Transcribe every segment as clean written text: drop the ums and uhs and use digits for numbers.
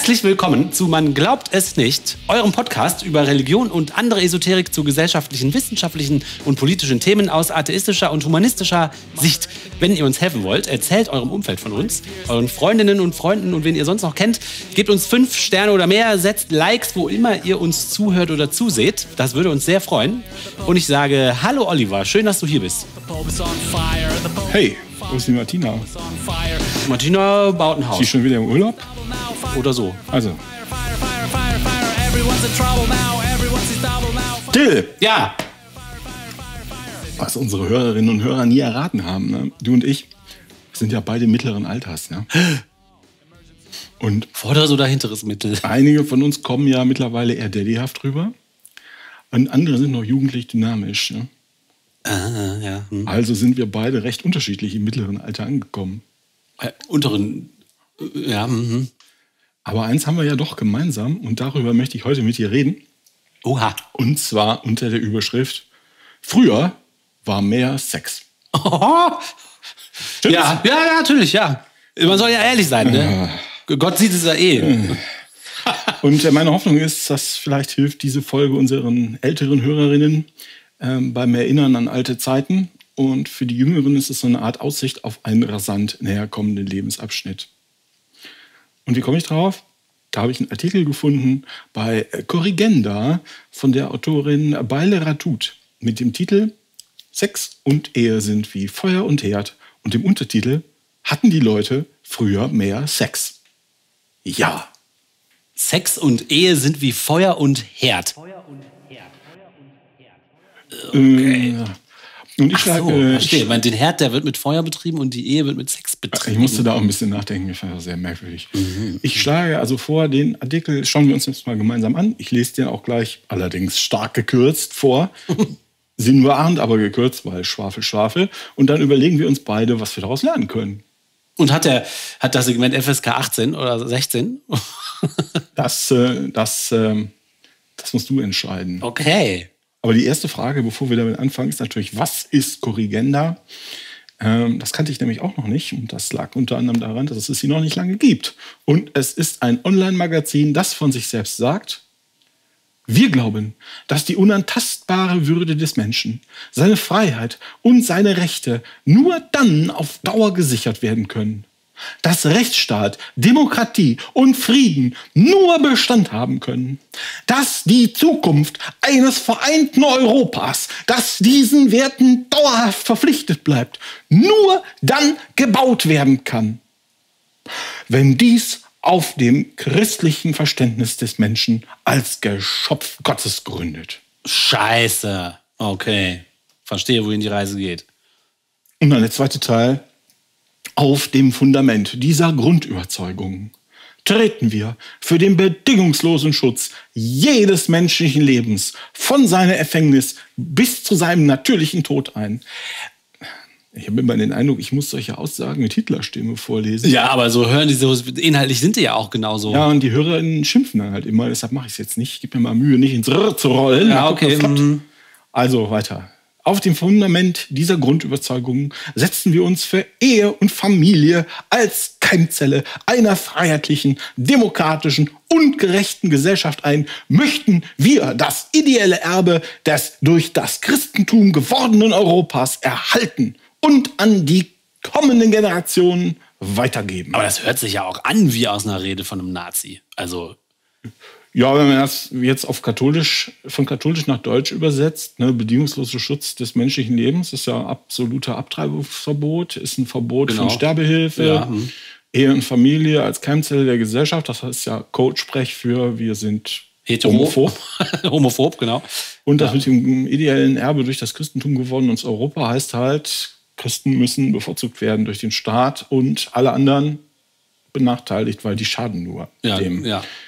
Herzlich willkommen zu Man glaubt es nicht, eurem Podcast über Religion und andere Esoterik zu gesellschaftlichen, wissenschaftlichen und politischen Themen aus atheistischer und humanistischer Sicht. Wenn ihr uns helfen wollt, erzählt eurem Umfeld von uns, euren Freundinnen und Freunden und wen ihr sonst noch kennt. Gebt uns 5 Sterne oder mehr, setzt Likes, wo immer ihr uns zuhört oder zuseht. Das würde uns sehr freuen. Und ich sage, hallo Oliver, schön, dass du hier bist. Hey, wo ist die Martina? Martina baut ein Haus. Ist sie schon wieder im Urlaub? Oder so. Also. Dill! Ja. Was unsere Hörerinnen und Hörer nie erraten haben, ne? Du und ich sind ja beide mittleren Alters, ne? Und vorderes oder hinteres Mittel? Einige von uns kommen ja mittlerweile eher daddyhaft rüber. Und andere sind noch jugendlich dynamisch, ne? Ah, ja. Also sind wir beide recht unterschiedlich im mittleren Alter angekommen. Unteren, ja. Aber eins haben wir ja doch gemeinsam und darüber möchte ich heute mit dir reden. Oha. Und zwar unter der Überschrift: Früher war mehr Sex. Oh. Ja, natürlich, ja. Man soll ja ehrlich sein, ne? Gott sieht es ja eh. Und meine Hoffnung ist, dass vielleicht hilft diese Folge unseren älteren Hörerinnen beim Erinnern an alte Zeiten. Und für die Jüngeren ist es so eine Art Aussicht auf einen rasant näherkommenden Lebensabschnitt. Und wie komme ich drauf? Da habe ich einen Artikel gefunden bei Corrigenda von der Autorin Baile Ratut mit dem Titel Sex und Ehe sind wie Feuer und Herd und dem Untertitel Hatten die Leute früher mehr Sex? Ja. Sex und Ehe sind wie Feuer und Herd. Okay. Und ich verstehe. Den Herd, der wird mit Feuer betrieben und die Ehe wird mit Sex betrieben. Ich musste da auch ein bisschen nachdenken, ich fand das sehr merkwürdig. Ich schlage also vor, den Artikel schauen wir uns jetzt mal gemeinsam an. Ich lese den auch gleich, allerdings stark gekürzt, vor. Sinnwahrend, aber gekürzt, weil Schwafel. Und dann überlegen wir uns beide, was wir daraus lernen können. Und hat das Segment FSK 18 oder 16? Das musst du entscheiden. Okay. Aber die erste Frage, bevor wir damit anfangen, ist natürlich, was ist Corrigenda? Das kannte ich nämlich auch noch nicht. Und das lag unter anderem daran, dass es sie noch nicht lange gibt. Und es ist ein Online-Magazin, das von sich selbst sagt: Wir glauben, dass die unantastbare Würde des Menschen, seine Freiheit und seine Rechte nur dann auf Dauer gesichert werden können. Dass Rechtsstaat, Demokratie und Frieden nur Bestand haben können. Dass die Zukunft eines vereinten Europas, das diesen Werten dauerhaft verpflichtet bleibt, nur dann gebaut werden kann, wenn dies auf dem christlichen Verständnis des Menschen als Geschöpf Gottes gründet. Scheiße. Okay. Verstehe, wohin die Reise geht. Und dann der zweite Teil. Auf dem Fundament dieser Grundüberzeugung treten wir für den bedingungslosen Schutz jedes menschlichen Lebens von seiner Empfängnis bis zu seinem natürlichen Tod ein. Ich habe immer den Eindruck, ich muss solche Aussagen mit Hitlerstimme vorlesen. Ja, aber so hören die so, inhaltlich sind die ja auch genauso. Ja, und die HörerInnen schimpfen dann halt immer, deshalb mache ich es jetzt nicht. Ich gebe mir mal Mühe, nicht ins Rrr zu rollen. Ja, okay. Also weiter. Auf dem Fundament dieser Grundüberzeugung setzen wir uns für Ehe und Familie als Keimzelle einer freiheitlichen, demokratischen und gerechten Gesellschaft ein, möchten wir das ideelle Erbe des durch das Christentum gewordenen Europas erhalten und an die kommenden Generationen weitergeben. Aber das hört sich ja auch an wie aus einer Rede von einem Nazi. Also ja, wenn man das jetzt von katholisch nach Deutsch übersetzt, ne, bedingungsloser Schutz des menschlichen Lebens ist ja absoluter Abtreibungsverbot, ist ein Verbot von Sterbehilfe, ja. Ehe und Familie als Keimzelle der Gesellschaft, das heißt ja Codesprech für wir sind homophob. Homophob, genau. Und das mit dem ideellen Erbe durch das Christentum gewonnen ins Europa heißt halt, Christen müssen bevorzugt werden durch den Staat und alle anderen benachteiligt, weil die schaden nur dem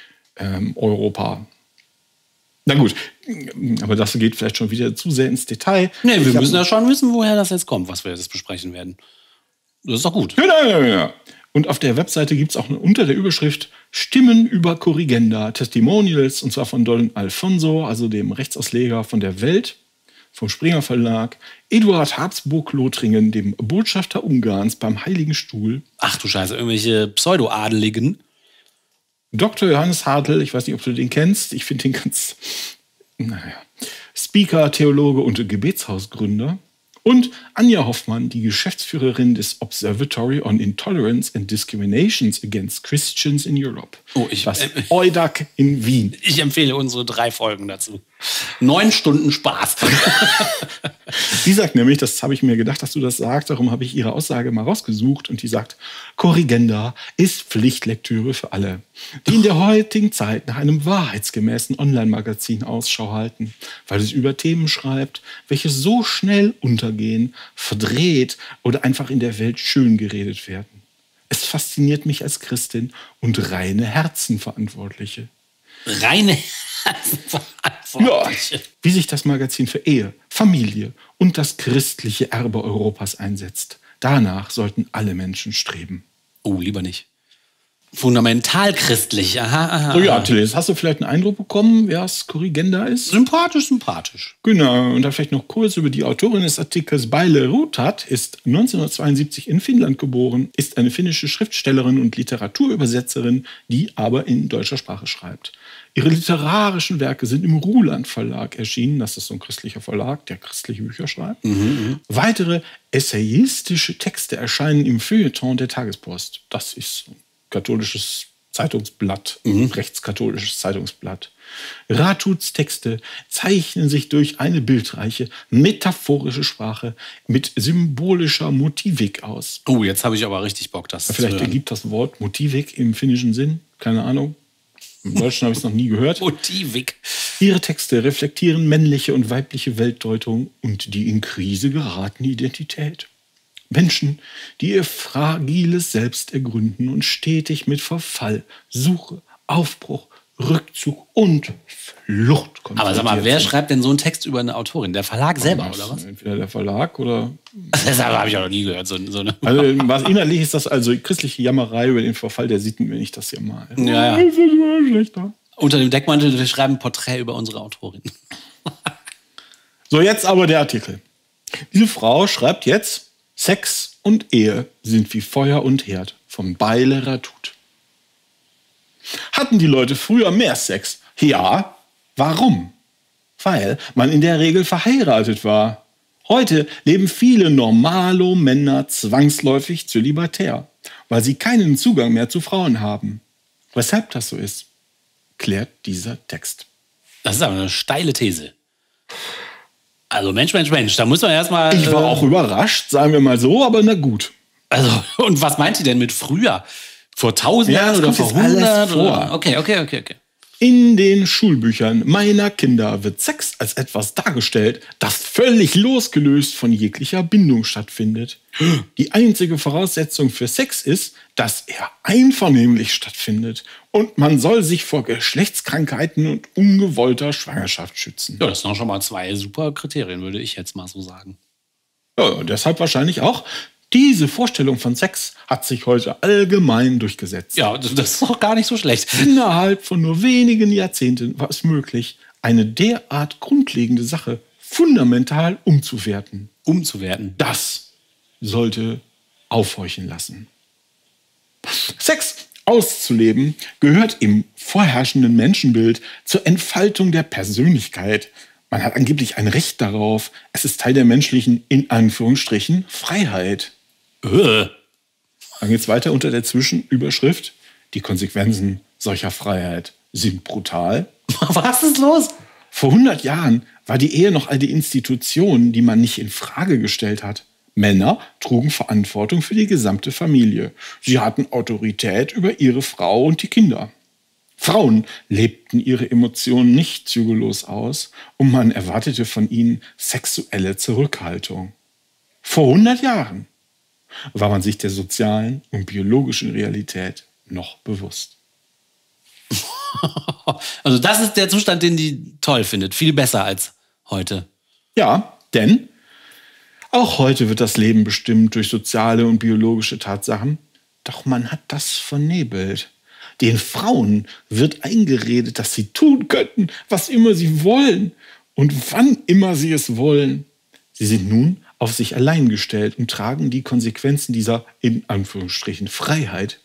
Europa. Na gut, aber das geht vielleicht schon wieder zu sehr ins Detail. Nee, wir müssen ja schon wissen, woher das jetzt kommt, was wir jetzt besprechen werden. Das ist doch gut. Ja. Und auf der Webseite gibt es auch unter der Überschrift Stimmen über Corrigenda, Testimonials, und zwar von Don Alfonso, also dem Rechtsausleger von der Welt, vom Springer Verlag, Eduard Habsburg-Lothringen, dem Botschafter Ungarns beim Heiligen Stuhl. Ach du Scheiße, irgendwelche Pseudo-Adeligen. Dr. Johannes Hartl, ich weiß nicht, ob du den kennst, ich finde den ganz, Speaker, Theologe und Gebetshausgründer. Und Anja Hoffmann, die Geschäftsführerin des Observatory on Intolerance and Discriminations Against Christians in Europe. Das EUDAC in Wien. Ich empfehle unsere 3 Folgen dazu. 9 Stunden Spaß. Die sagt nämlich, das habe ich mir gedacht, dass du das sagst, darum habe ich ihre Aussage mal rausgesucht und die sagt, Korrigenda ist Pflichtlektüre für alle, die in der heutigen Zeit nach einem wahrheitsgemäßen Online-Magazin Ausschau halten, weil es über Themen schreibt, welche so schnell untergehen, verdreht oder einfach in der Welt schön geredet werden. Es fasziniert mich als Christin und reine Herzenverantwortliche. Reine Herzenverantwortliche? Ja, wie sich das Magazin für Ehe, Familie und das christliche Erbe Europas einsetzt. Danach sollten alle Menschen streben. Oh, lieber nicht. Fundamental christlich. Aha. So, ja, Till, jetzt hast du vielleicht einen Eindruck bekommen, wer es Korrigenda ist? Sympathisch. Genau, und da vielleicht noch kurz über die Autorin des Artikels. Baile Rutat ist 1972 in Finnland geboren, ist eine finnische Schriftstellerin und Literaturübersetzerin, die aber in deutscher Sprache schreibt. Ihre literarischen Werke sind im Ruland Verlag erschienen. Das ist so ein christlicher Verlag, der christliche Bücher schreibt. Weitere essayistische Texte erscheinen im Feuilleton der Tagespost. Das ist ein katholisches Zeitungsblatt, rechtskatholisches Zeitungsblatt. Ratuts Texte zeichnen sich durch eine bildreiche, metaphorische Sprache mit symbolischer Motivik aus. Oh, jetzt habe ich aber richtig Bock, das Vielleicht ergibt das Wort Motivik im finnischen Sinn, keine Ahnung. Im Deutschen habe ich es noch nie gehört. Motivik. Ihre Texte reflektieren männliche und weibliche Weltdeutung und die in Krise geratene Identität. Menschen, die ihr fragiles Selbst ergründen und stetig mit Verfall, Suche, Aufbruch, Rückzug und Flucht konfrontiert. Aber sag mal, wer schreibt denn so einen Text über eine Autorin? Der Verlag selber, oder was? Entweder der Verlag oder... Das habe ich auch noch nie gehört. So eine Also, was inhaltlich ist das also christliche Jammerei über den Verfall der Sitten, wenn ich das hier mal... Ja. Das ist immer schlechter. Unter dem Deckmantel, wir schreiben ein Porträt über unsere Autorin. So, jetzt aber der Artikel. Diese Frau schreibt jetzt, Sex und Ehe sind wie Feuer und Herd von Baile Ratut. Hatten die Leute früher mehr Sex? Ja. Warum? Weil man in der Regel verheiratet war. Heute leben viele normalo Männer zwangsläufig zölibatär, weil sie keinen Zugang mehr zu Frauen haben. Weshalb das so ist, klärt dieser Text. Das ist aber eine steile These. Also Mensch, da muss man erstmal... Ich war auch überrascht, sagen wir mal so, aber na gut. Also, und was meint ihr denn mit früher? Vor 1000 Jahren oder vor 100? Oder? Okay. In den Schulbüchern meiner Kinder wird Sex als etwas dargestellt, das völlig losgelöst von jeglicher Bindung stattfindet. Die einzige Voraussetzung für Sex ist, dass er einvernehmlich stattfindet und man soll sich vor Geschlechtskrankheiten und ungewollter Schwangerschaft schützen. Ja, das sind auch schon mal 2 super Kriterien, würde ich jetzt mal so sagen. Ja, deshalb wahrscheinlich auch. Diese Vorstellung von Sex hat sich heute allgemein durchgesetzt. Ja, das ist doch gar nicht so schlecht. Innerhalb von nur wenigen Jahrzehnten war es möglich, eine derart grundlegende Sache fundamental umzuwerten. Das sollte aufhorchen lassen. Sex auszuleben gehört im vorherrschenden Menschenbild zur Entfaltung der Persönlichkeit. Man hat angeblich ein Recht darauf. Es ist Teil der menschlichen, in Anführungsstrichen, Freiheit. Dann geht es weiter unter der Zwischenüberschrift. Die Konsequenzen solcher Freiheit sind brutal. Was ist los? Vor 100 Jahren war die Ehe noch eine Institution, die man nicht in Frage gestellt hat. Männer trugen Verantwortung für die gesamte Familie. Sie hatten Autorität über ihre Frau und die Kinder. Frauen lebten ihre Emotionen nicht zügellos aus und man erwartete von ihnen sexuelle Zurückhaltung. Vor 100 Jahren war man sich der sozialen und biologischen Realität noch bewusst. Also das ist der Zustand, den die toll findet. Viel besser als heute. Ja, denn auch heute wird das Leben bestimmt durch soziale und biologische Tatsachen. Doch man hat das vernebelt. Den Frauen wird eingeredet, dass sie tun könnten, was immer sie wollen und wann immer sie es wollen. Sie sind nun auf sich allein gestellt und tragen die Konsequenzen dieser, in Anführungsstrichen, Freiheit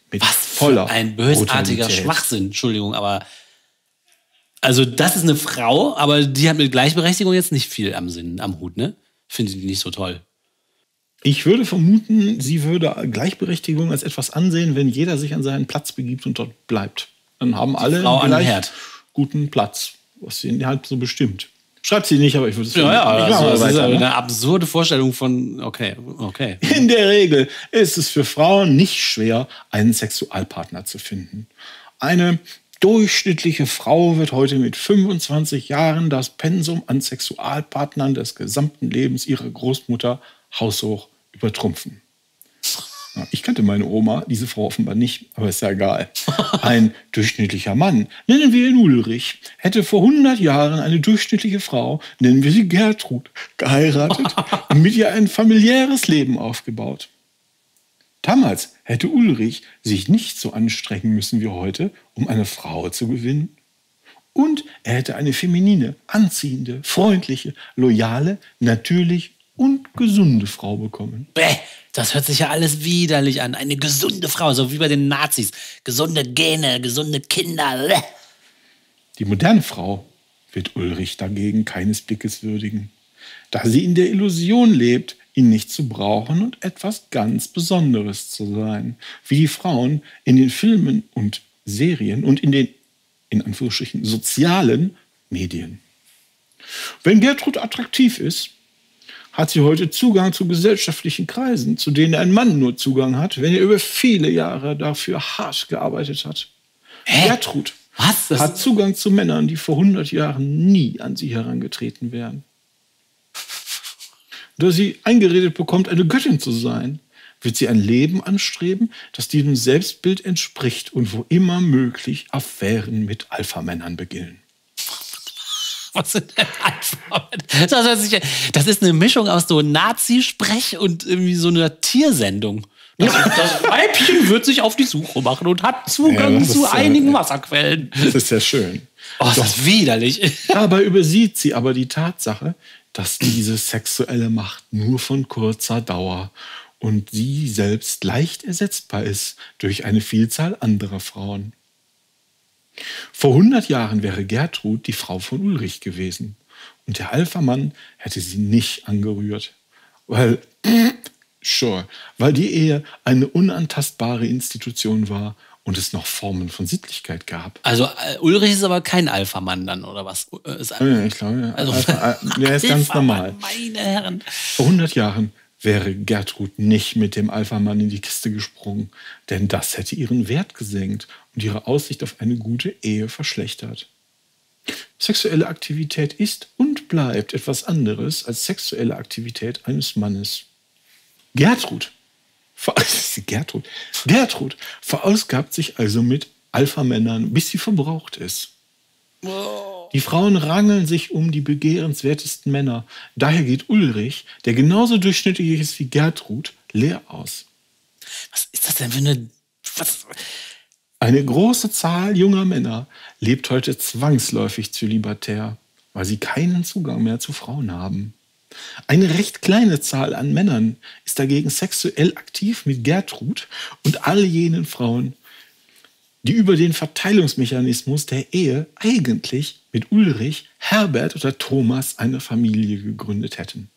Mit Was voller für ein bösartiger Brutalität. Schwachsinn. Entschuldigung, aber also das ist eine Frau, aber die hat mit Gleichberechtigung jetzt nicht viel am Hut, ne? Finde ich nicht so toll. Ich würde vermuten, sie würde Gleichberechtigung als etwas ansehen, wenn jeder sich an seinen Platz begibt und dort bleibt. Dann haben alle Frau an den gleich Herd. guten Platz, was sie halt so bestimmt. Schreibt sie nicht, aber ich würde es Ja, Ich mach mal das ist weiter, ne? eine absurde Vorstellung von, okay. In der Regel ist es für Frauen nicht schwer, einen Sexualpartner zu finden. Eine durchschnittliche Frau wird heute mit 25 Jahren das Pensum an Sexualpartnern des gesamten Lebens ihrer Großmutter haushoch übertrumpfen. Ja, ich kannte meine Oma, diese Frau offenbar nicht, aber ist ja egal. Ein durchschnittlicher Mann, nennen wir ihn Ulrich, hätte vor 100 Jahren eine durchschnittliche Frau, nennen wir sie Gertrud, geheiratet und mit ihr ein familiäres Leben aufgebaut. Damals hätte Ulrich sich nicht so anstrengen müssen wie heute, um eine Frau zu gewinnen. Und er hätte eine feminine, anziehende, freundliche, loyale, natürlich und gesunde Frau bekommen. Bäh, das hört sich ja alles widerlich an. Eine gesunde Frau, so wie bei den Nazis. Gesunde Gene, gesunde Kinder. Bäh. Die moderne Frau wird Ulrich dagegen keines Blickes würdigen, da sie in der Illusion lebt, ihn nicht zu brauchen und etwas ganz Besonderes zu sein, wie die Frauen in den Filmen und Serien und in den, in Anführungsstrichen, sozialen Medien. Wenn Gertrud attraktiv ist, hat sie heute Zugang zu gesellschaftlichen Kreisen, zu denen ein Mann nur Zugang hat, wenn er über viele Jahre dafür hart gearbeitet hat. Hä? Gertrud Was? Das hat Zugang zu Männern, die vor 100 Jahren nie an sie herangetreten wären. Da sie eingeredet bekommt, eine Göttin zu sein, wird sie ein Leben anstreben, das diesem Selbstbild entspricht und wo immer möglich Affären mit Alpha-Männern beginnen. Was sind denn Alpha? Das ist eine Mischung aus so Nazi-Sprech und irgendwie so einer Tiersendung. Das Weibchen wird sich auf die Suche machen und hat Zugang Ja, das zu ist, einigen Wasserquellen. Das ist sehr schön. Oh, das ist widerlich. Dabei übersieht sie aber die Tatsache, dass diese sexuelle Macht nur von kurzer Dauer und sie selbst leicht ersetzbar ist durch eine Vielzahl anderer Frauen. Vor 100 Jahren wäre Gertrud die Frau von Ulrich gewesen und der Alpha-Mann hätte sie nicht angerührt, weil die Ehe eine unantastbare Institution war und es noch Formen von Sittlichkeit gab. Also Ulrich ist aber kein Alpha-Mann dann, oder was? Ist Ja, ich glaube, ja. Also, Der ist ganz normal. Meine Herren. Vor 100 Jahren wäre Gertrud nicht mit dem Alpha-Mann in die Kiste gesprungen, denn das hätte ihren Wert gesenkt und ihre Aussicht auf eine gute Ehe verschlechtert. Sexuelle Aktivität ist und bleibt etwas anderes als sexuelle Aktivität eines Mannes. Gertrud verausgabt sich also mit Alpha-Männern, bis sie verbraucht ist. Die Frauen rangeln sich um die begehrenswertesten Männer. Daher geht Ulrich, der genauso durchschnittlich ist wie Gertrud, leer aus. Was ist das denn für eine... Was? Eine große Zahl junger Männer lebt heute zwangsläufig zölibatär, weil sie keinen Zugang mehr zu Frauen haben. Eine recht kleine Zahl an Männern ist dagegen sexuell aktiv mit Gertrud und all jenen Frauen, die über den Verteilungsmechanismus der Ehe eigentlich mit Ulrich, Herbert oder Thomas eine Familie gegründet hätten.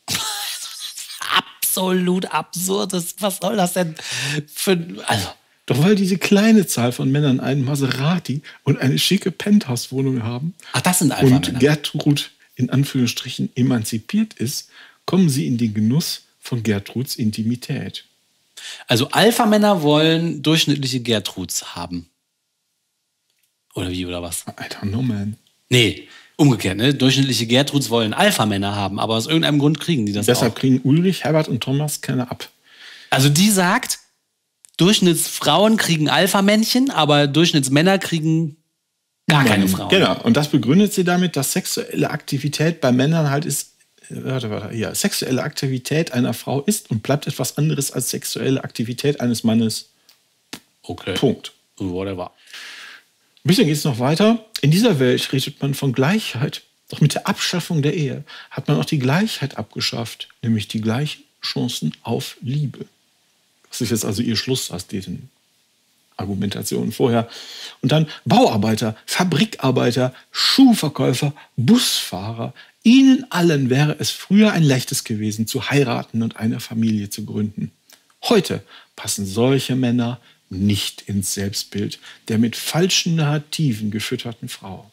Absolut absurdes. Was soll das denn für... Also, Doch weil diese kleine Zahl von Männern einen Maserati und eine schicke Penthouse-Wohnung haben ach, das sind und Alpha-Männer. Gertrud in Anführungsstrichen emanzipiert ist, kommen sie in den Genuss von Gertruds Intimität. Also Alpha-Männer wollen durchschnittliche Gertruds haben. Oder wie, oder was? I don't know, man. Nee, umgekehrt, ne? Durchschnittliche Gertruds wollen Alpha-Männer haben, aber aus irgendeinem Grund kriegen die das Deshalb auch. kriegen Ulrich, Herbert und Thomas keine ab. Also die sagt, Durchschnittsfrauen kriegen Alpha-Männchen, aber Durchschnittsmänner kriegen gar keine Frauen. Genau, und das begründet sie damit, dass sexuelle Aktivität bei Männern halt ist, sexuelle Aktivität einer Frau ist und bleibt etwas anderes als sexuelle Aktivität eines Mannes. Okay. Punkt. Whatever. Ein bisschen geht es noch weiter. In dieser Welt redet man von Gleichheit. Doch mit der Abschaffung der Ehe hat man auch die Gleichheit abgeschafft, nämlich die gleichen Chancen auf Liebe. Das ist jetzt also ihr Schlusssatz, diesen Argumentationen vorher. Und dann Bauarbeiter, Fabrikarbeiter, Schuhverkäufer, Busfahrer. Ihnen allen wäre es früher ein leichtes gewesen, zu heiraten und eine Familie zu gründen. Heute passen solche Männer nicht ins Selbstbild der mit falschen Narrativen gefütterten Frau.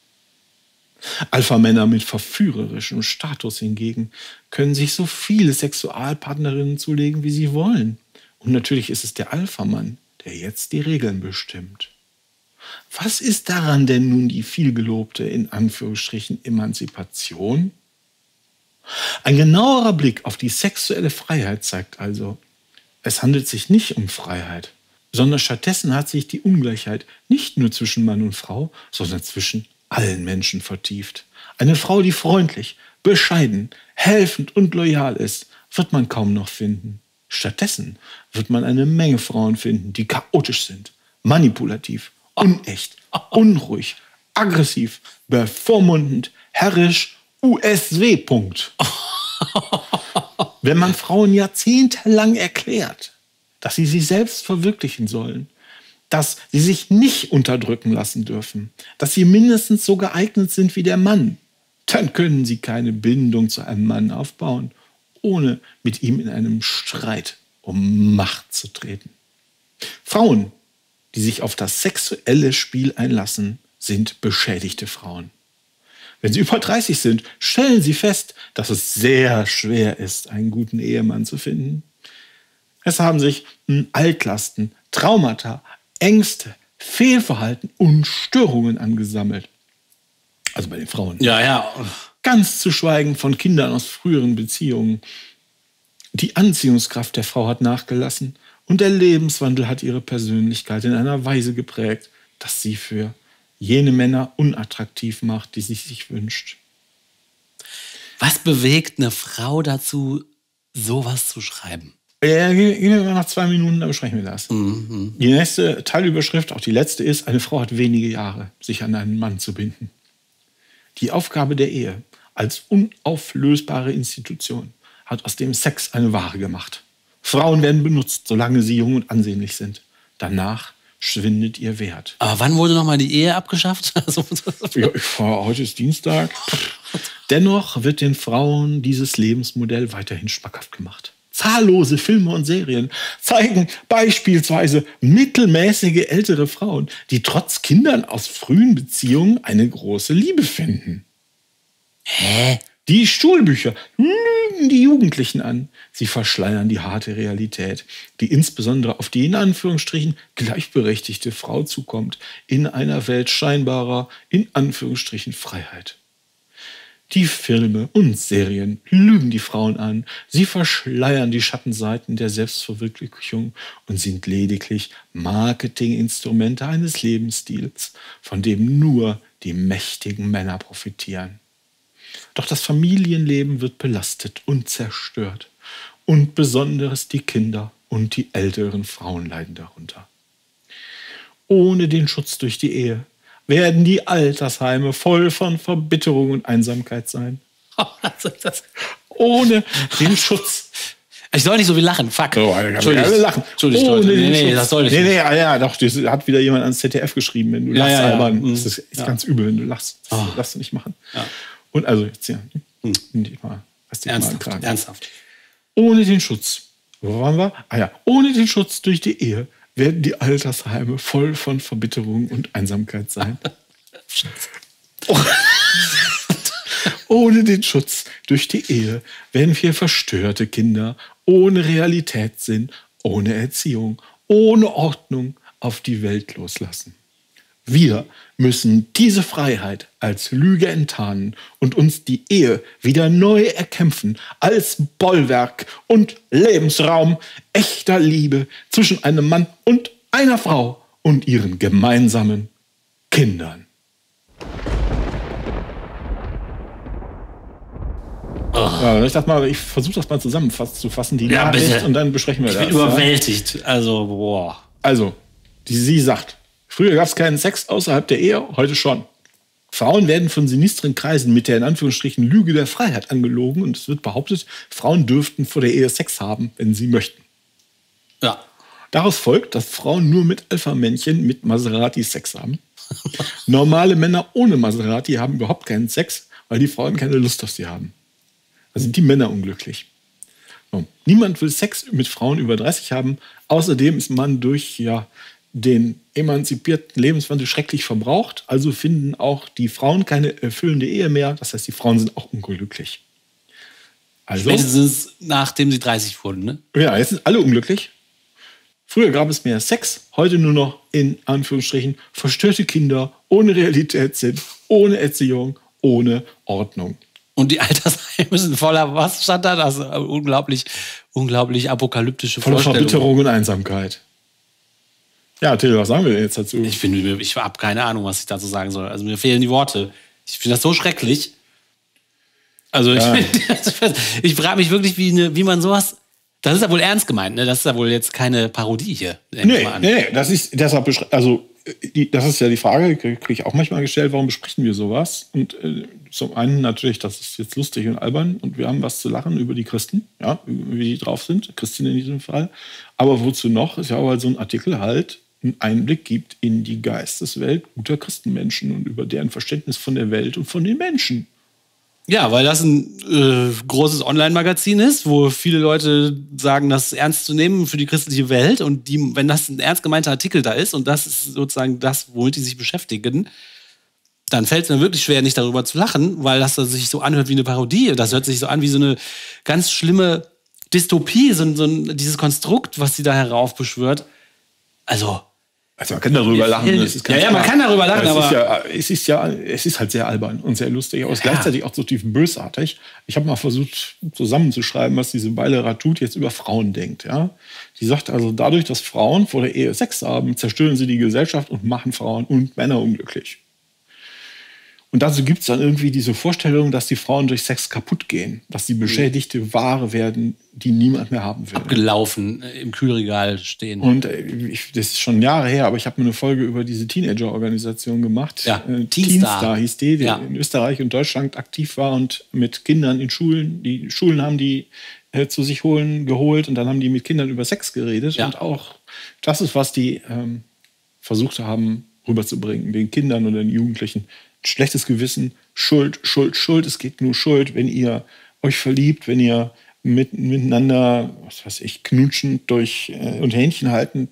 Alpha-Männer mit verführerischem Status hingegen können sich so viele Sexualpartnerinnen zulegen, wie sie wollen. Und natürlich ist es der Alpha-Mann, der jetzt die Regeln bestimmt. Was ist daran denn nun die vielgelobte, in Anführungsstrichen, Emanzipation? Ein genauerer Blick auf die sexuelle Freiheit zeigt also, es handelt sich nicht um Freiheit, sondern stattdessen hat sich die Ungleichheit nicht nur zwischen Mann und Frau, sondern zwischen allen Menschen vertieft. Eine Frau, die freundlich, bescheiden, helfend und loyal ist, wird man kaum noch finden. Stattdessen wird man eine Menge Frauen finden, die chaotisch sind, manipulativ, unecht, unruhig, aggressiv, bevormundend, herrisch, USW. Punkt. Wenn man Frauen jahrzehntelang erklärt, dass sie sich selbst verwirklichen sollen, dass sie sich nicht unterdrücken lassen dürfen, dass sie mindestens so geeignet sind wie der Mann, dann können sie keine Bindung zu einem Mann aufbauen, ohne mit ihm in einem Streit um Macht zu treten. Frauen, die sich auf das sexuelle Spiel einlassen, sind beschädigte Frauen. Wenn sie über 30 sind, stellen sie fest, dass es sehr schwer ist, einen guten Ehemann zu finden. Es haben sich Altlasten, Traumata, Ängste, Fehlverhalten und Störungen angesammelt. Also bei den Frauen. Ja. Ganz zu schweigen von Kindern aus früheren Beziehungen. Die Anziehungskraft der Frau hat nachgelassen und der Lebenswandel hat ihre Persönlichkeit in einer Weise geprägt, dass sie für jene Männer unattraktiv macht, die sie sich wünscht. Was bewegt eine Frau dazu, sowas zu schreiben? Ja, gehen wir mal nach 2 Minuten, dann besprechen wir das. Die nächste Teilüberschrift, auch die letzte, ist: Eine Frau hat wenige Jahre, sich an einen Mann zu binden. Die Aufgabe der Ehe als unauflösbare Institution hat aus dem Sex eine Ware gemacht. Frauen werden benutzt, solange sie jung und ansehnlich sind. Danach schwindet ihr Wert. Aber wann wurde nochmal die Ehe abgeschafft? Ja, heute ist Dienstag. Dennoch wird den Frauen dieses Lebensmodell weiterhin schmackhaft gemacht. Zahllose Filme und Serien zeigen beispielsweise mittelmäßige ältere Frauen, die trotz Kindern aus frühen Beziehungen eine große Liebe finden. Hä? Die Schulbücher lügen die Jugendlichen an. Sie verschleiern die harte Realität, die insbesondere auf die in Anführungsstrichen gleichberechtigte Frau zukommt, in einer Welt scheinbarer, in Anführungsstrichen, Freiheit. Die Filme und Serien lügen die Frauen an. Sie verschleiern die Schattenseiten der Selbstverwirklichung und sind lediglich Marketinginstrumente eines Lebensstils, von dem nur die mächtigen Männer profitieren. Doch das Familienleben wird belastet und zerstört. Und besonders die Kinder und die älteren Frauen leiden darunter. Ohne den Schutz durch die Ehe werden die Altersheime voll von Verbitterung und Einsamkeit sein. Ohne den Schutz. Ich soll nicht so viel lachen, fuck. Oh, Entschuldigung. Nee, das soll ich nicht. Nee, ja, doch, das hat wieder jemand ans ZDF geschrieben, wenn du lachst, albern. Ja. Das ist ganz übel, wenn du lachst. Das darfst du nicht machen. Ja. Und also jetzt hier, Ernsthaft. Ohne den Schutz. Wo waren wir? Ohne den Schutz durch die Ehe werden die Altersheime voll von Verbitterung und Einsamkeit sein. Ohne den Schutz durch die Ehe werden wir verstörte Kinder ohne Realitätssinn, ohne Erziehung, ohne Ordnung auf die Welt loslassen. Wir müssen diese Freiheit als Lüge enttarnen und uns die Ehe wieder neu erkämpfen als Bollwerk und Lebensraum echter Liebe zwischen einem Mann und einer Frau und ihren gemeinsamen Kindern. Ja, ich dachte mal, ich versuche das mal zusammenzufassen, die Nachricht, bitte. Und dann besprechen wir das. Ich bin überwältigt. Also, boah. Also, sie sagt: Früher gab es keinen Sex außerhalb der Ehe, heute schon. Frauen werden von sinistren Kreisen mit der in Anführungsstrichen Lüge der Freiheit angelogen und es wird behauptet, Frauen dürften vor der Ehe Sex haben, wenn sie möchten. Ja. Daraus folgt, dass Frauen nur mit Alpha-Männchen mit Maserati Sex haben. Normale Männer ohne Maserati haben überhaupt keinen Sex, weil die Frauen keine Lust auf sie haben. Da sind die Männer unglücklich. So. Niemand will Sex mit Frauen über 30 haben. Außerdem ist man durch den emanzipierten Lebenswandel schrecklich verbraucht. Also finden auch die Frauen keine erfüllende Ehe mehr. Das heißt, die Frauen sind auch unglücklich. Also, spätestens nachdem sie 30 wurden, ne? Ja, jetzt sind alle unglücklich. Früher gab es mehr Sex, heute nur noch in Anführungsstrichen verstörte Kinder ohne Realitätssinn, ohne Erziehung, ohne Ordnung. Und die Altersheime sind voller, was stand da? Das unglaublich apokalyptische Voller Vorstellungen. Verbitterung und Einsamkeit. Ja, Till, was sagen wir denn jetzt dazu? Ich habe keine Ahnung, was ich dazu sagen soll. Also mir fehlen die Worte. Ich finde das so schrecklich. Also ich frage mich wirklich, wie man sowas... Das ist ja wohl ernst gemeint, ne? Das ist ja wohl jetzt keine Parodie hier. Nee, das ist deshalb, also das ist ja die Frage, kriege ich auch manchmal gestellt, warum besprechen wir sowas? Und zum einen natürlich, das ist jetzt lustig und albern und wir haben was zu lachen über die Christen, ja, wie die drauf sind, Christen in diesem Fall. Aber wozu noch? Ist ja auch halt so ein Artikel halt einen Einblick gibt in die Geisteswelt guter Christenmenschen und über deren Verständnis von der Welt und von den Menschen. Ja, weil das ein großes Online-Magazin ist, wo viele Leute sagen, das ist ernst zu nehmen für die christliche Welt. Und wenn das ein ernst gemeinter Artikel da ist und das ist sozusagen das, womit die sich beschäftigen, dann fällt es mir wirklich schwer, nicht darüber zu lachen, weil das sich so anhört wie eine Parodie. Das hört sich so an wie so eine ganz schlimme Dystopie, dieses Konstrukt, was sie da heraufbeschwört. Also man kann darüber lachen. Man kann darüber lachen, aber es ist halt sehr albern und sehr lustig, aber es ist gleichzeitig auch so tief bösartig. Ich habe mal versucht zusammenzuschreiben, was diese Weile Ratout jetzt über Frauen denkt. Ja? Die sagt also, dadurch, dass Frauen vor der Ehe Sex haben, zerstören sie die Gesellschaft und machen Frauen und Männer unglücklich. Und dazu gibt es dann irgendwie diese Vorstellung, dass die Frauen durch Sex kaputt gehen, dass die beschädigte Ware werden, die niemand mehr haben will. Abgelaufen, im Kühlregal stehen. Und das ist schon Jahre her, aber ich habe mir eine Folge über diese Teenager-Organisation gemacht. Ja, Teenstar hieß die in Österreich und Deutschland aktiv war und mit Kindern in Schulen, die Schulen haben die zu sich geholt und dann haben die mit Kindern über Sex geredet. Ja. Und auch das ist, was die versucht haben rüberzubringen, den Kindern und den Jugendlichen. Schlechtes Gewissen, Schuld. Es geht nur Schuld, wenn ihr euch verliebt, wenn ihr miteinander, was weiß ich, knutschend und Händchen haltend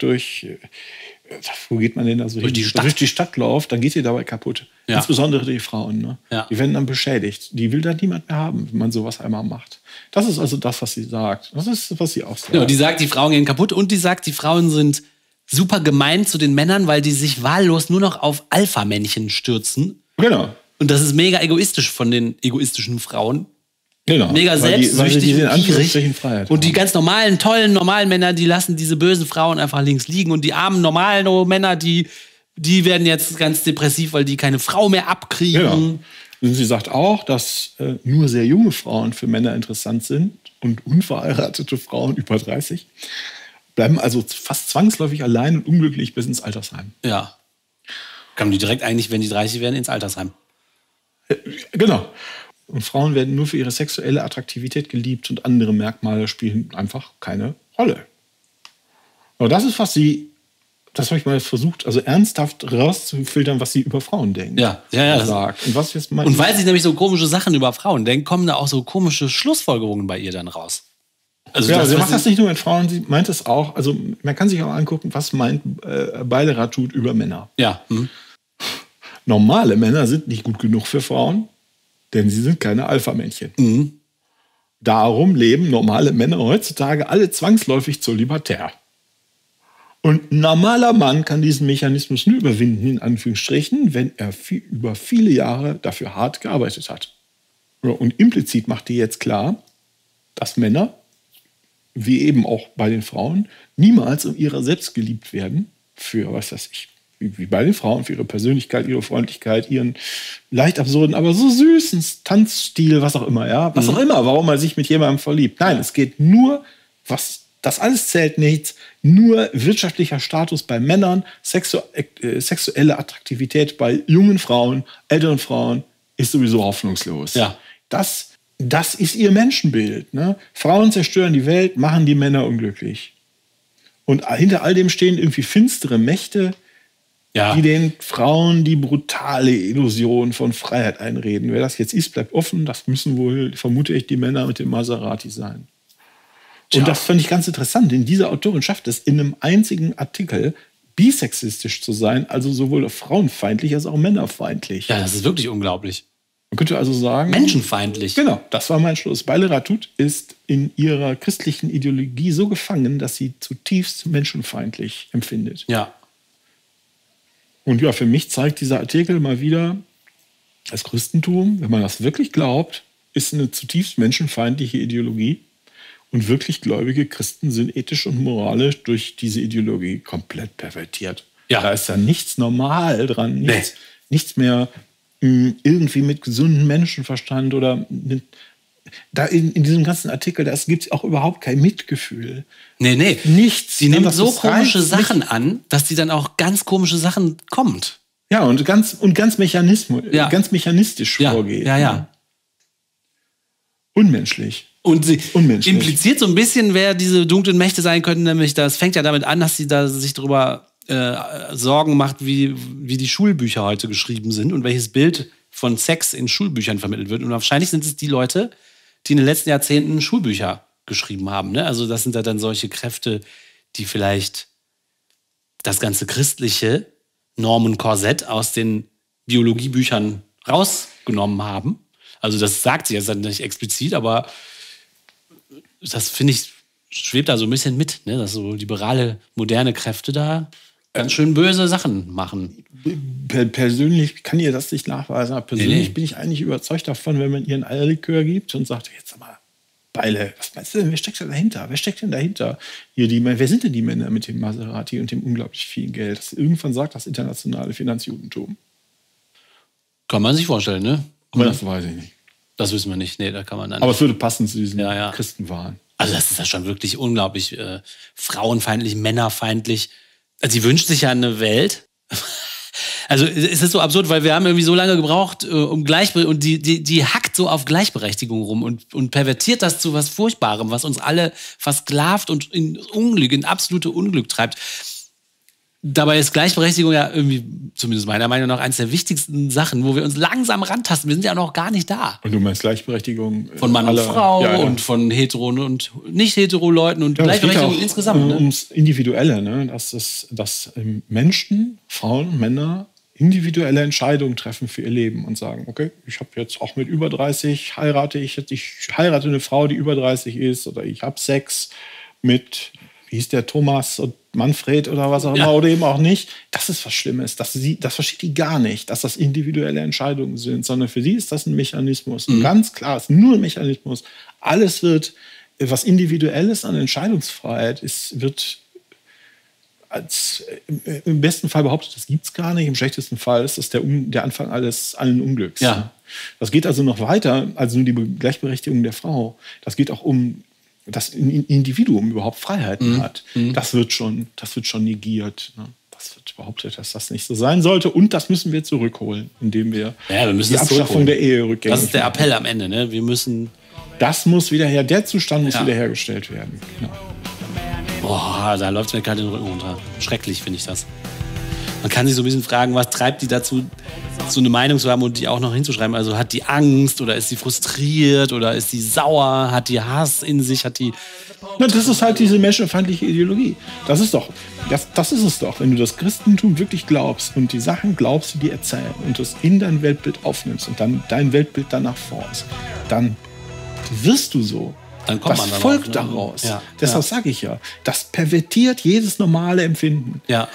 wo geht man denn da so durch hin? Durch die Stadt läuft, dann geht ihr dabei kaputt. Ja. Insbesondere die Frauen. Ne? Ja. Die werden dann beschädigt. Die will dann niemand mehr haben, wenn man sowas einmal macht. Das ist also das, was sie sagt. Das ist, was sie auch sagt. Ja, die sagt, die Frauen gehen kaputt und die sagt, die Frauen sind super gemein zu den Männern, weil die sich wahllos nur noch auf Alpha-Männchen stürzen. Genau. Und das ist mega egoistisch von den egoistischen Frauen. Genau. Mega selbstsüchtig und gierig. Freiheit und die ganz normalen, tollen, normalen Männer, die lassen diese bösen Frauen einfach links liegen. Und die armen, normalen Männer, die werden jetzt ganz depressiv, weil die keine Frau mehr abkriegen. Genau. Und sie sagt auch, dass nur sehr junge Frauen für Männer interessant sind und unverheiratete Frauen über 30 bleiben also fast zwangsläufig allein und unglücklich bis ins Altersheim. Ja. Kommen die direkt eigentlich, wenn die 30 werden, ins Altersheim. Genau. Und Frauen werden nur für ihre sexuelle Attraktivität geliebt und andere Merkmale spielen einfach keine Rolle. Aber das ist, das habe ich mal versucht, also ernsthaft rauszufiltern, was sie über Frauen denkt. Ja. Sagt. Und weil sie nämlich so komische Sachen über Frauen denkt, kommen da auch so komische Schlussfolgerungen bei ihr dann raus. Also sie macht das nicht nur mit Frauen, sie meint es auch, also man kann sich auch angucken, was meint Weile Ratout über Männer. Ja. Normale Männer sind nicht gut genug für Frauen, denn sie sind keine Alpha-Männchen. Darum leben normale Männer heutzutage alle zwangsläufig zölibatär. Und ein normaler Mann kann diesen Mechanismus nur überwinden, in Anführungsstrichen, wenn er über viele Jahre dafür hart gearbeitet hat. Und implizit macht die jetzt klar, dass Männer, wie eben auch bei den Frauen, niemals um ihrer selbst geliebt werden, für, was weiß ich, wie bei den Frauen, für ihre Persönlichkeit, ihre Freundlichkeit, ihren leicht absurden, aber so süßen Tanzstil, was auch immer, ja, was auch immer, warum man sich mit jemandem verliebt. Nein, es geht nur, das alles zählt nichts, nur wirtschaftlicher Status bei Männern, sexuelle Attraktivität bei jungen Frauen, älteren Frauen ist sowieso hoffnungslos. Ja. Das ist ihr Menschenbild. Ne? Frauen zerstören die Welt, machen die Männer unglücklich. Und hinter all dem stehen irgendwie finstere Mächte, die den Frauen die brutale Illusion von Freiheit einreden. Wer das jetzt ist, bleibt offen. Das müssen wohl, vermute ich, die Männer mit dem Maserati sein. Und das fand ich ganz interessant. Denn diese Autorin schafft es, in einem einzigen Artikel bisexistisch zu sein, also sowohl frauenfeindlich als auch männerfeindlich. Ja, das ist wirklich unglaublich. Man könnte also sagen... Menschenfeindlich. Genau, das war mein Schluss. Beile Ratut ist in ihrer christlichen Ideologie so gefangen, dass sie zutiefst menschenfeindlich empfindet. Ja. Und ja, für mich zeigt dieser Artikel mal wieder, das Christentum, wenn man das wirklich glaubt, ist eine zutiefst menschenfeindliche Ideologie. Und wirklich gläubige Christen sind ethisch und moralisch durch diese Ideologie komplett pervertiert. Ja. Da ist ja nichts normal dran, nichts mehr irgendwie mit gesundem Menschenverstand oder da in diesem ganzen Artikel, da gibt es auch überhaupt kein Mitgefühl. Nee. Nichts. Sie nimmt so komische Sachen an, dass sie dann auch ganz komische Sachen kommt. Ja, und ganz ganz mechanistisch vorgeht. Ja. Unmenschlich. Und sie impliziert so ein bisschen, wer diese dunklen Mächte sein könnten, nämlich das fängt ja damit an, dass sie da sich darüber Sorgen macht, wie die Schulbücher heute geschrieben sind und welches Bild von Sex in Schulbüchern vermittelt wird. Und wahrscheinlich sind es die Leute, die in den letzten Jahrzehnten Schulbücher geschrieben haben. Ne? Also das sind da dann solche Kräfte, die vielleicht das ganze christliche Normenkorsett aus den Biologiebüchern rausgenommen haben. Also das sagt sie jetzt dann nicht explizit, aber das, finde ich, schwebt da so ein bisschen mit, ne? Dass so liberale, moderne Kräfte da ganz schön böse Sachen machen. Persönlich kann ihr das nicht nachweisen, aber persönlich bin ich eigentlich überzeugt davon, wenn man ihr ein Eierlikör gibt und sagt, jetzt sag mal, Beile, was meinst du denn, wer steckt denn dahinter? Wer steckt denn dahinter? Wer sind denn die Männer mit dem Maserati und dem unglaublich vielen Geld? Das irgendwann sagt das internationale Finanzjudentum. Kann man sich vorstellen, ne? Aber das weiß ich nicht. Das wissen wir nicht. Nee, da kann man dann. Aber es würde passen zu diesen Christenwahn. Also das ist ja schon wirklich unglaublich frauenfeindlich, männerfeindlich. Also sie wünscht sich ja eine Welt. Also es ist so absurd, weil wir haben irgendwie so lange gebraucht, um Gleichberechtigung, und die hackt so auf Gleichberechtigung rum und pervertiert das zu was Furchtbarem, was uns alle versklavt und in absolute Unglück treibt. Dabei ist Gleichberechtigung ja irgendwie, zumindest meiner Meinung nach, eines der wichtigsten Sachen, wo wir uns langsam rantasten. Wir sind ja noch gar nicht da. Und du meinst Gleichberechtigung von Mann und Frau und von hetero und nicht-hetero Leuten und Gleichberechtigung insgesamt. Ums Individuelle, ne? Dass Menschen, Frauen, Männer individuelle Entscheidungen treffen für ihr Leben und sagen, okay, ich habe jetzt auch mit über 30 ich heirate eine Frau, die über 30 ist, oder ich habe Sex mit, wie hieß der, Thomas und Manfred oder was auch immer, oder eben auch nicht. Das ist was Schlimmes. Das versteht die gar nicht, dass das individuelle Entscheidungen sind, sondern für sie ist das ein Mechanismus. Und ganz klar, es ist nur ein Mechanismus. Alles wird, was Individuelles an Entscheidungsfreiheit ist, wird im besten Fall behauptet, das gibt es gar nicht. Im schlechtesten Fall ist das der Anfang allen Unglücks. Ja. Das geht also noch weiter als nur die Gleichberechtigung der Frau. Das geht auch um das Individuum überhaupt Freiheiten hat. Das wird schon negiert. Ne? Das wird behauptet, dass das nicht so sein sollte. Und das müssen wir zurückholen, indem wir die Abschaffung der Ehe rückgängig machen. Das ist der Appell am Ende. Ne? Das muss der Zustand muss wiederhergestellt werden. Genau. Boah, da läuft es mir gerade den Rücken runter. Schrecklich finde ich das. Man kann sich so ein bisschen fragen, was treibt die dazu, so eine Meinung zu haben und die auch noch hinzuschreiben. Also hat die Angst oder ist sie frustriert oder ist sie sauer, hat die Hass in sich, Das ist halt diese menschenfeindliche Ideologie. Das ist es doch. Wenn du das Christentum wirklich glaubst und die Sachen glaubst, die dir erzählen und das in dein Weltbild aufnimmst und dann dein Weltbild danach formst, dann wirst du so. Dann kommt was folgt daraus? Ja, deshalb sage ich ja, das pervertiert jedes normale Empfinden. Ja.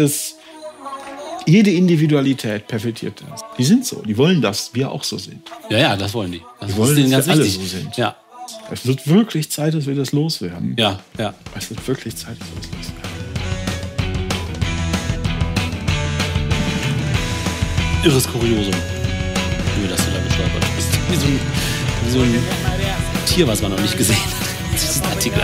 Jede Individualität pervertiert das. Die sind so, die wollen, dass wir auch so sind. Ja, das wollen die. Das die wollen, dass wir alle so sind. Ja. Es wird wirklich Zeit, dass wir das loswerden. Ja. Es wird wirklich Zeit, dass wir das loswerden. Irres Kuriosum, über das du da gestolpert bist. Wie so ein Tier, was man noch nicht gesehen hat. Diesen Artikel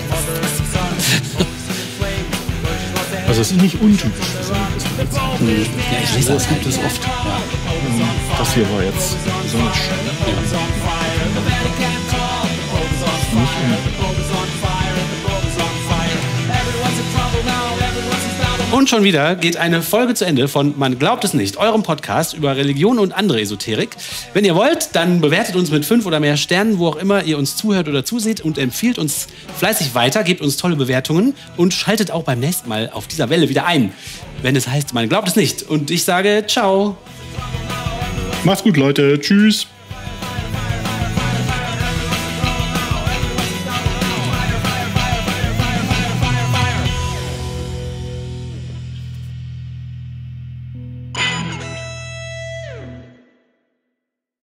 Also es ist nicht untypisch. Ja, ich lese das gibt es oft. Ja. Das hier war jetzt besonders schön. Nicht untypisch. Und schon wieder geht eine Folge zu Ende von Man glaubt es nicht, eurem Podcast über Religion und andere Esoterik. Wenn ihr wollt, dann bewertet uns mit 5 oder mehr Sternen, wo auch immer ihr uns zuhört oder zuseht, und empfiehlt uns fleißig weiter, gebt uns tolle Bewertungen und schaltet auch beim nächsten Mal auf dieser Welle wieder ein, wenn es heißt, man glaubt es nicht. Und ich sage ciao. Macht's gut, Leute. Tschüss.